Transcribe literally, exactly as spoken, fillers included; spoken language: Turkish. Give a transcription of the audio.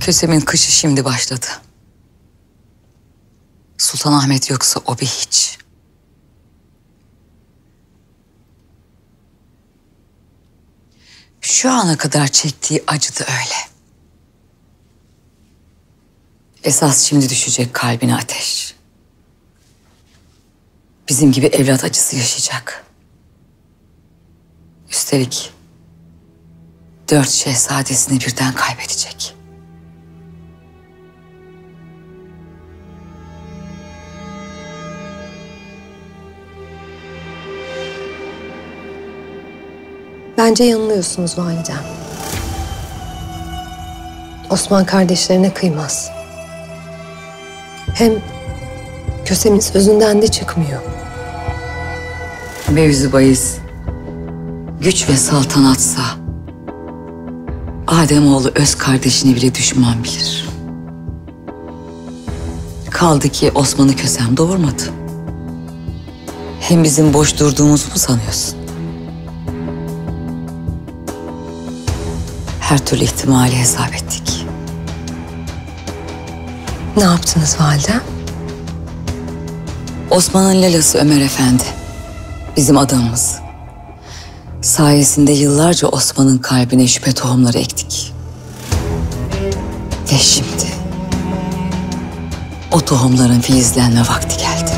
Kösem'in kışı şimdi başladı. Sultanahmet yoksa o bir hiç. Şu ana kadar çektiği acı da öyle. Esas şimdi düşecek kalbine ateş. Bizim gibi evlat acısı yaşayacak. Üstelik dört şehzadesini birden kaybedecek. Bence yanılıyorsunuz validem. Osman kardeşlerine kıymaz. Hem Kösem'in sözünden de çıkmıyor. Mevzu bahis güç ve saltanatsa Ademoğlu öz kardeşini bile düşman bilir. Kaldı ki Osman'ı Kösem doğurmadı. Hem bizim boş durduğumuzu mu sanıyorsun? Her türlü ihtimali hesap ettik. Ne yaptınız validem? Osman'ın lalası Ömer Efendi, bizim adamımız. Sayesinde yıllarca Osman'ın kalbine şüphe tohumları ektik. Ve şimdi o tohumların filizlenme vakti geldi.